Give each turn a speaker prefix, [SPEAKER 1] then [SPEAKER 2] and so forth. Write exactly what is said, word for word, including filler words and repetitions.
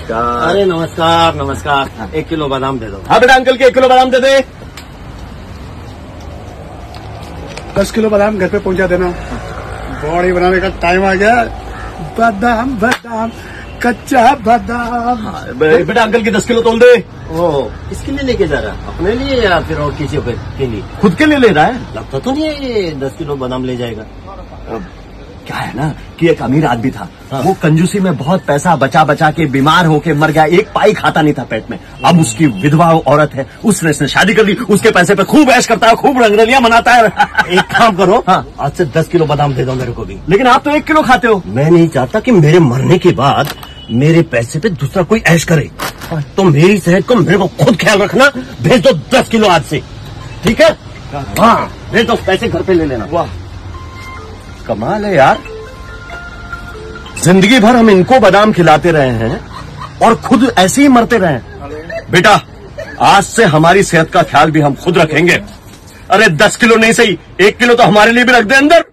[SPEAKER 1] नमस्कार।
[SPEAKER 2] अरे नमस्कार नमस्कार। एक किलो बादाम दे दो।
[SPEAKER 1] हाँ बेटा, अंकल के एक किलो बादाम दे दे।
[SPEAKER 3] दस किलो बादाम घर पे पहुंचा देना। बॉडी बनाने का टाइम आ गया। बादाम बादाम कच्चा बादाम।
[SPEAKER 1] बे, बेटा अंकल की दस किलो तोल दे।
[SPEAKER 2] ओ, इसके लिए लेके जा रहा? अपने लिए या फिर और किसी के लिए?
[SPEAKER 1] खुद के लिए ले रहा है।
[SPEAKER 2] लगता तो नहीं है ये दस किलो बादाम ले जाएगा।
[SPEAKER 1] क्या है ना कि एक अमीर आदमी था।
[SPEAKER 2] हाँ।
[SPEAKER 1] वो कंजूसी में बहुत पैसा बचा बचा के बीमार होके मर गया। एक पाई खाता नहीं था पेट में। अब उसकी विधवा औरत है, उसने इसने शादी कर ली। उसके पैसे पे खूब ऐश करता है, खूब रंगरलियां मनाता है।
[SPEAKER 2] एक काम करो,
[SPEAKER 1] हाँ।
[SPEAKER 2] आज से दस किलो बादाम दे दो मेरे को भी।
[SPEAKER 1] लेकिन आप तो एक किलो खाते हो।
[SPEAKER 2] मैं नहीं चाहता कि मेरे मरने के बाद मेरे पैसे पे दूसरा कोई ऐश करे। तो मेरी सेहत को मेरे को खुद ख्याल रखना। भेज दो दस किलो आज से, ठीक है? हाँ भेज दो, पैसे घर पे ले लेना।
[SPEAKER 1] वाह, कमाल है यार। जिंदगी भर हम इनको बादाम खिलाते रहे हैं और खुद ऐसे ही मरते रहे। बेटा, आज से हमारी सेहत का ख्याल भी हम खुद रखेंगे। अरे दस किलो नहीं सही, एक किलो तो हमारे लिए भी रख दे अंदर।